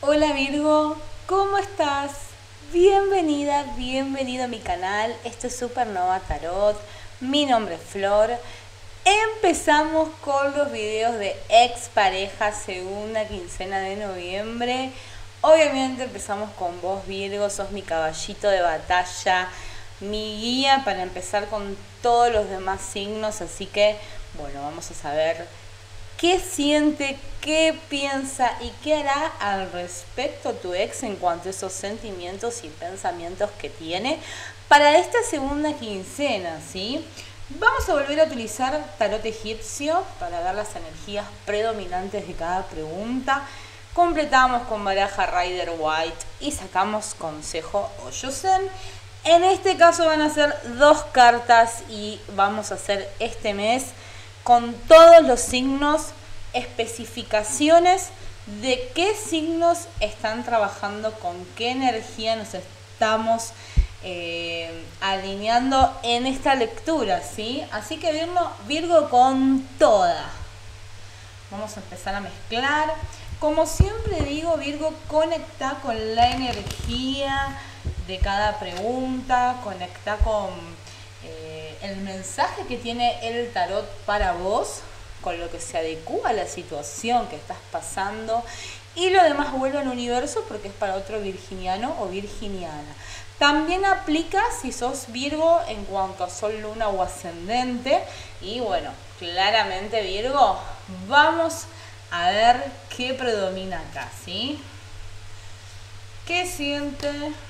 Hola Virgo, ¿cómo estás? Bienvenida, bienvenido a mi canal. Esto es Supernova Tarot. Mi nombre es Flor. Empezamos con los videos de expareja segunda quincena de noviembre. Obviamente empezamos con vos, Virgo, sos mi caballito de batalla, mi guía para empezar con todos los demás signos. Así que, bueno, vamos a saber qué siente, qué piensa y qué hará al respecto tu ex en cuanto a esos sentimientos y pensamientos que tiene para esta segunda quincena, ¿sí? Vamos a volver a utilizar tarot egipcio para ver las energías predominantes de cada pregunta. Completamos con baraja Rider White y sacamos consejo Oyosen. En este caso van a ser 2 cartas y vamos a hacer este mes con todos los signos, especificaciones de qué signos están trabajando, con qué energía nos estamos alineando en esta lectura, ¿sí? Así que Virgo con toda. Vamos a empezar a mezclar. Como siempre digo, Virgo, conecta con la energía de cada pregunta, conecta con el mensaje que tiene el tarot para vos, con lo que se adecua a la situación que estás pasando, y lo demás vuelve al universo porque es para otro virginiano o virginiana. También aplica si sos Virgo en cuanto a Sol, Luna o Ascendente. Y bueno, claramente Virgo, vamos a ver qué predomina acá, ¿sí? ¿Qué siente?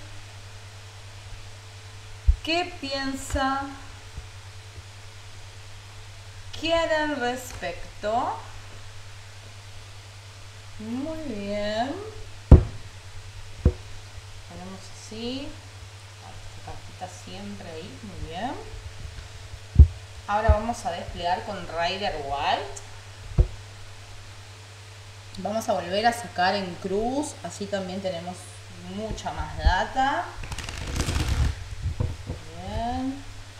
¿Qué piensa? ¿Qué hará al respecto? Muy bien. Ponemos así. Esta cartita siempre ahí. Muy bien. Ahora vamos a desplegar con Rider White. Vamos a volver a sacar en cruz. Así también tenemos mucha más data. Bien.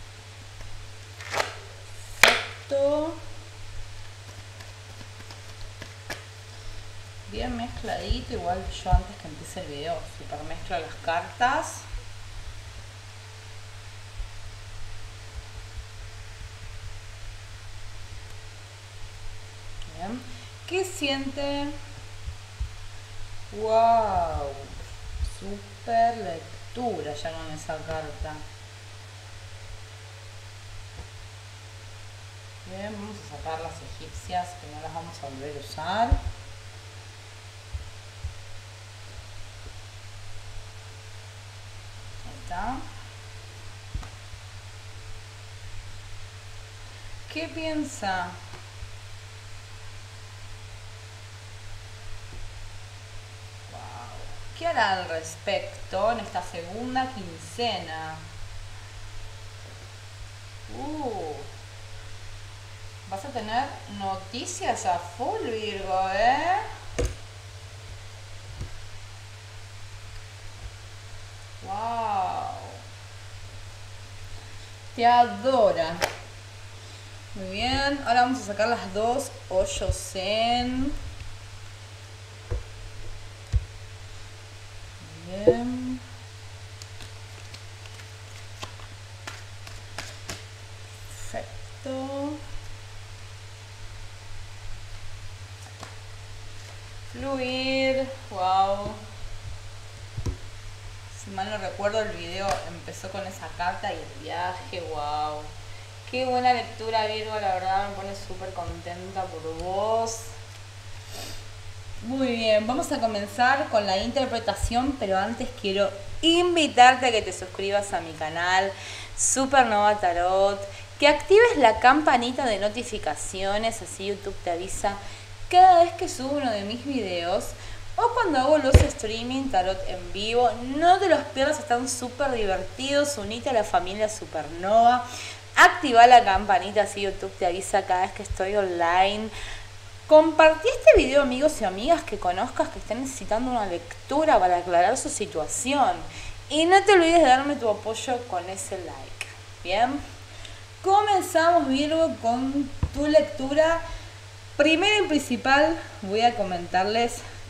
Bien mezcladito, igual yo antes que empiece el video super mezclo las cartas. Bien. ¿Qué siente? ¡Wow! Super lectura ya con esa carta. Bien, vamos a sacar las egipcias que no las vamos a volver a usar. Ahí está. ¿Qué piensa? Wow. ¿Qué hará al respecto en esta segunda quincena? Vas a tener noticias a full, Virgo, ¿eh? ¡Wow! Te adora. Muy bien. Ahora vamos a sacar las 2 Oyosen. Bien. Perfecto. Fluir. Wow. Si mal no recuerdo, el video empezó con esa carta y el viaje. Wow. Qué buena lectura, Virgo. La verdad me pone súper contenta por vos. Muy bien, vamos a comenzar con la interpretación, pero antes quiero invitarte a que te suscribas a mi canal Supernova Tarot, que actives la campanita de notificaciones, así YouTube te avisa cada vez que subo uno de mis videos o cuando hago los streaming tarot en vivo. No te los pierdas, están súper divertidos. Unite a la familia Supernova, activa la campanita, así YouTube te avisa cada vez que estoy online. Compartí este video, amigos y amigas que conozcas que estén necesitando una lectura para aclarar su situación. Y no te olvides de darme tu apoyo con ese like. Bien, comenzamos, Virgo, con tu lectura. Primero y principal, voy a comentarles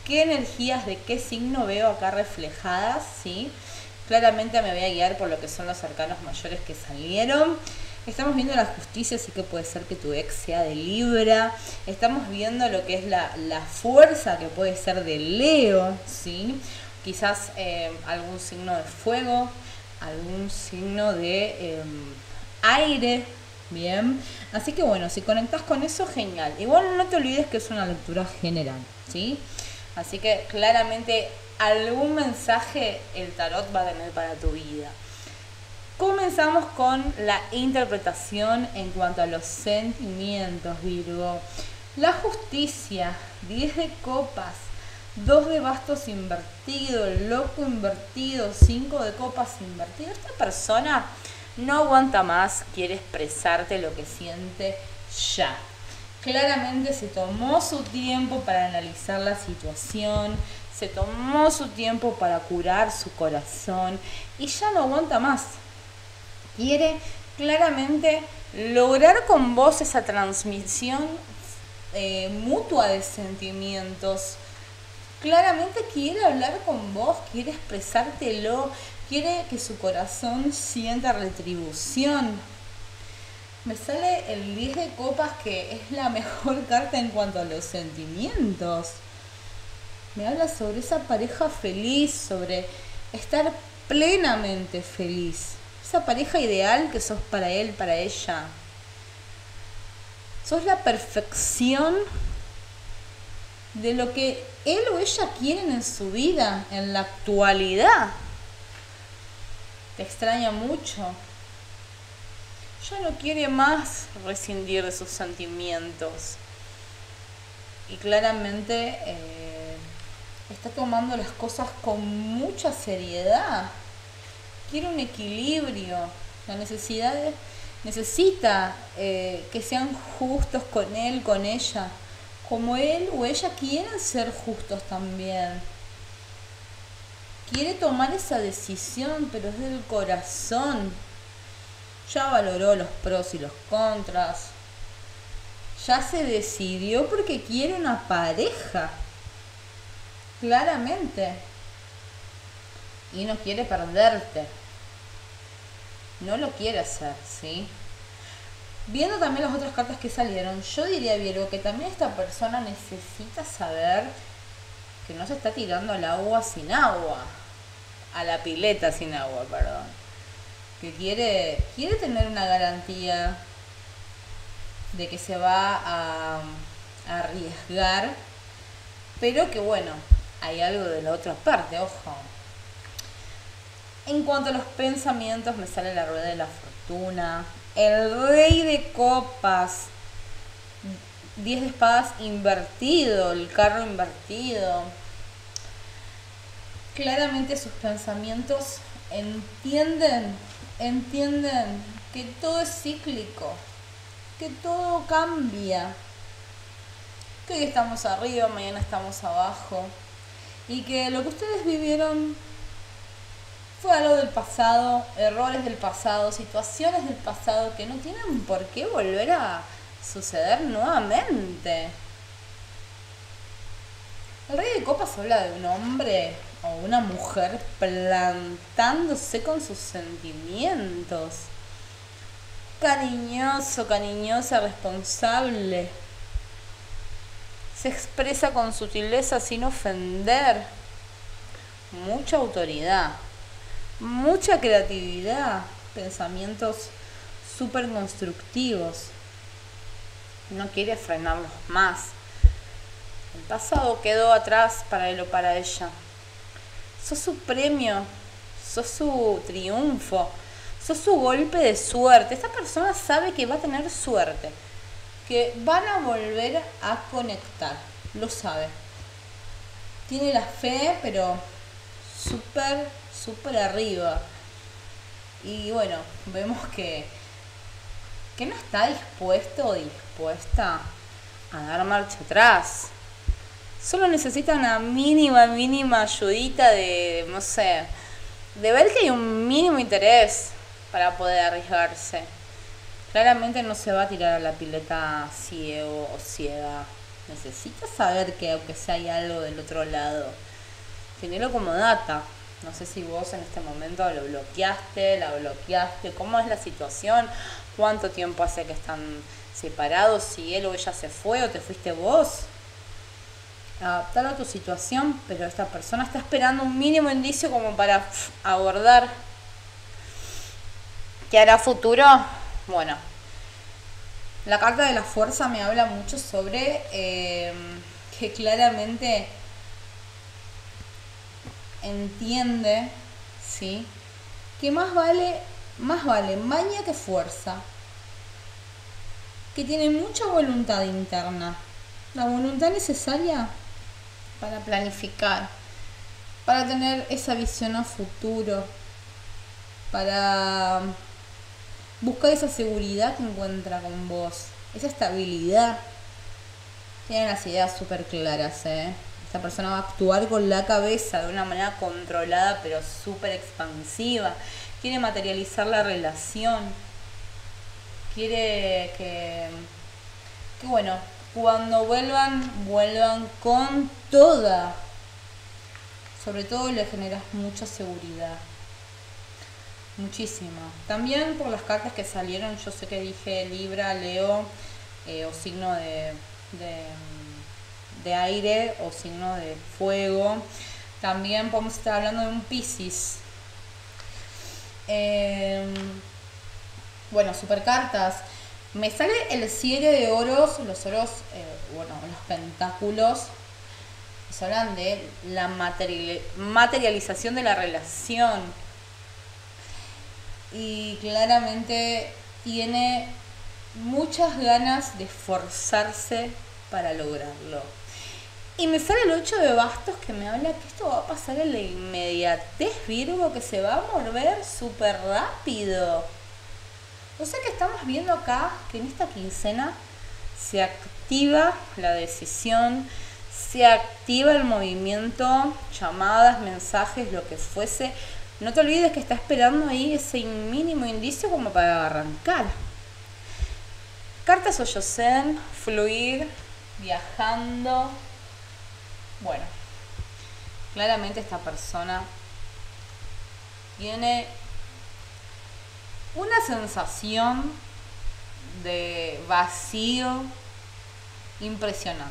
qué energías de qué signo veo acá reflejadas, ¿sí? Claramente me voy a guiar por lo que son los arcanos mayores que salieron. Estamos viendo la justicia, así que puede ser que tu ex sea de Libra. Estamos viendo lo que es la fuerza, que puede ser de Leo, ¿sí? Quizás algún signo de fuego, algún signo de aire, bien. Así que bueno, si conectas con eso, genial. Igual no te olvides que es una lectura general, ¿sí? Así que claramente algún mensaje el tarot va a tener para tu vida. Comenzamos con la interpretación en cuanto a los sentimientos, Virgo. La justicia, 10 de copas, 2 de bastos invertido, el loco invertido, 5 de copas invertido. Esta persona no aguanta más, quiere expresarte lo que siente ya. Claramente se tomó su tiempo para analizar la situación, se tomó su tiempo para curar su corazón y ya no aguanta más. Quiere claramente lograr con vos esa transmisión mutua de sentimientos. Claramente quiere hablar con vos, quiere expresártelo, quiere que su corazón sienta retribución. Me sale el 10 de copas, que es la mejor carta en cuanto a los sentimientos. Me habla sobre esa pareja feliz, sobre estar plenamente feliz. Esa pareja ideal que sos para él, para ella. Sos la perfección de lo que él o ella quieren en su vida, en la actualidad. Te extraña mucho. Ya no quiere más rescindir de sus sentimientos. Y claramente está tomando las cosas con mucha seriedad. Quiere un equilibrio. Necesita que sean justos con él, con ella. Como él o ella quieren ser justos también. Quiere tomar esa decisión, pero es del corazón. Ya valoró los pros y los contras. Ya se decidió porque quiere una pareja. Claramente. Y no quiere perderte. No lo quiere hacer, ¿sí? Viendo también las otras cartas que salieron, yo diría, Virgo, que también esta persona necesita saber que no se está tirando al agua sin agua. A la pileta sin agua, perdón. Que quiere tener una garantía de que se va a arriesgar, pero que bueno, hay algo de la otra parte, ojo. En cuanto a los pensamientos, me sale la rueda de la fortuna, el rey de copas, 10 de espadas invertido, el carro invertido. Claramente sus pensamientos entienden que todo es cíclico, que todo cambia, que hoy estamos arriba, mañana estamos abajo, y que lo que ustedes vivieron fue algo del pasado, errores del pasado, situaciones del pasado que no tienen por qué volver a suceder nuevamente. El rey de copas habla de un hombre o una mujer plantándose con sus sentimientos. Cariñoso, cariñosa, responsable. Se expresa con sutileza sin ofender. Mucha autoridad. Mucha creatividad. Pensamientos súper constructivos. No quiere frenarlos más. El pasado quedó atrás para él o para ella. Sos su premio, sos su triunfo, sos su golpe de suerte. Esta persona sabe que va a tener suerte, que van a volver a conectar, lo sabe. Tiene la fe, pero súper arriba. Y bueno, vemos que no está dispuesto o dispuesta a dar marcha atrás. Solo necesita una mínima ayudita de, no sé, de ver que hay un mínimo interés para poder arriesgarse. Claramente no se va a tirar a la pileta ciego o ciega. necesitas saber que aunque sea hay algo del otro lado. Tenelo como data. No sé si vos en este momento lo bloqueaste, la bloqueaste, cómo es la situación, cuánto tiempo hace que están separados, si él o ella se fue o te fuiste vos. Adaptar a tu situación, pero esta persona está esperando un mínimo indicio como para abordar. ¿Qué hará futuro? Bueno, la carta de la fuerza me habla mucho sobre que claramente entiende, ¿sí?, que más vale maña que fuerza, que tiene mucha voluntad interna, la voluntad necesaria para planificar, para tener esa visión a futuro, para buscar esa seguridad que encuentra con vos, esa estabilidad. Tiene las ideas súper claras, Esta persona va a actuar con la cabeza de una manera controlada pero súper expansiva. Quiere materializar la relación. Quiere que bueno, cuando vuelvan con toda. Sobre todo le generas mucha seguridad. Muchísima. También por las cartas que salieron, yo sé que dije Libra, Leo, o signo de aire o signo de fuego. También podemos estar hablando de un Piscis. Bueno, super cartas. Me sale el 7 de oros, los oros, los pentáculos. Se hablan de la materialización de la relación. Y claramente tiene muchas ganas de esforzarse para lograrlo. Y me sale el 8 de bastos, que me habla que esto va a pasar en la inmediatez, Virgo, que se va a mover súper rápido. O sea que estamos viendo acá que en esta quincena se activa la decisión, se activa el movimiento, llamadas, mensajes, lo que fuese. No te olvides que está esperando ahí ese mínimo indicio como para arrancar. Cartas Oyosen, fluir, viajando. Bueno, claramente esta persona tiene una sensación de vacío impresionante.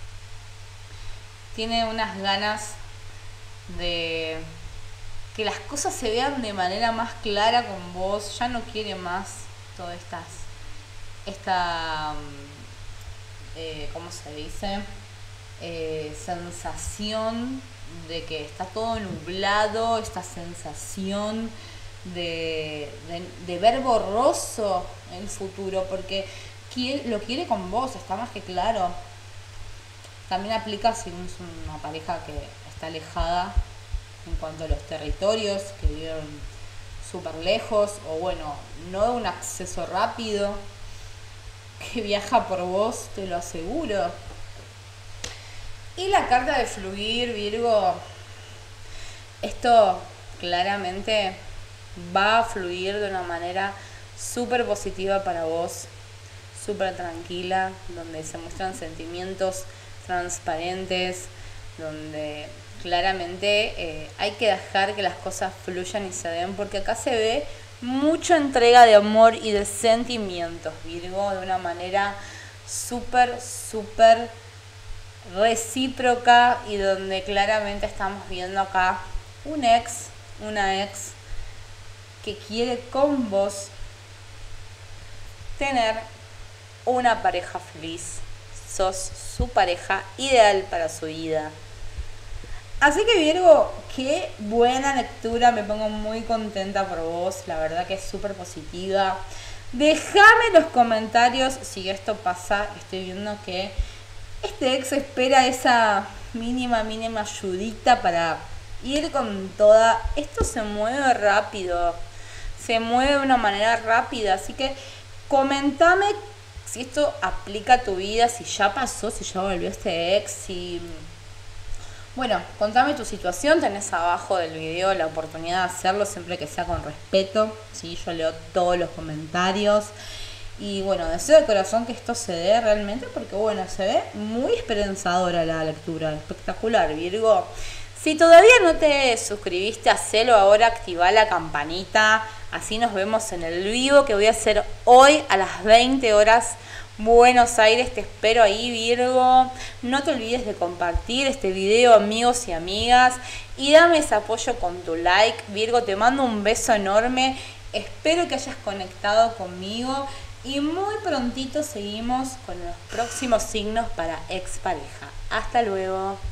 Tiene unas ganas de que las cosas se vean de manera más clara con vos. Ya no quiere más todas esta ¿cómo se dice? Sensación de que está todo nublado, esta sensación de ver borroso el futuro, porque lo quiere con vos, está más que claro. También aplica si es una pareja que está alejada en cuanto a los territorios, que viven súper lejos, o bueno, no un acceso rápido, que viaja por vos, te lo aseguro. Y la carta de fluir, Virgo, esto claramente va a fluir de una manera súper positiva para vos, súper tranquila, donde se muestran sentimientos transparentes, donde claramente hay que dejar que las cosas fluyan y se den, porque acá se ve mucha entrega de amor y de sentimientos, Virgo, de una manera súper recíproca, y donde claramente estamos viendo acá una ex que quiere con vos tener una pareja feliz. Sos su pareja ideal para su vida. Así que Virgo, qué buena lectura, me pongo muy contenta por vos, la verdad que es súper positiva. Déjame en los comentarios si esto pasa. Estoy viendo que este ex espera esa mínima ayudita para ir con toda. Esto se mueve rápido, se mueve de una manera rápida, así que comentame si esto aplica a tu vida, si ya pasó, si ya volvió este ex, si... Bueno, contame tu situación, tenés abajo del video la oportunidad de hacerlo siempre que sea con respeto, ¿sí? Yo leo todos los comentarios Y bueno, deseo de corazón que esto se dé realmente porque bueno, se ve muy esperanzadora la lectura, espectacular, Virgo. Si todavía no te suscribiste, hacelo ahora, activa la campanita, así nos vemos en el vivo que voy a hacer hoy a las 20 horas Buenos Aires. Te espero ahí, Virgo. No te olvides de compartir este video, amigos y amigas, y dame ese apoyo con tu like, Virgo. Te mando un beso enorme, espero que hayas conectado conmigo y muy prontito seguimos con los próximos signos para expareja. Hasta luego.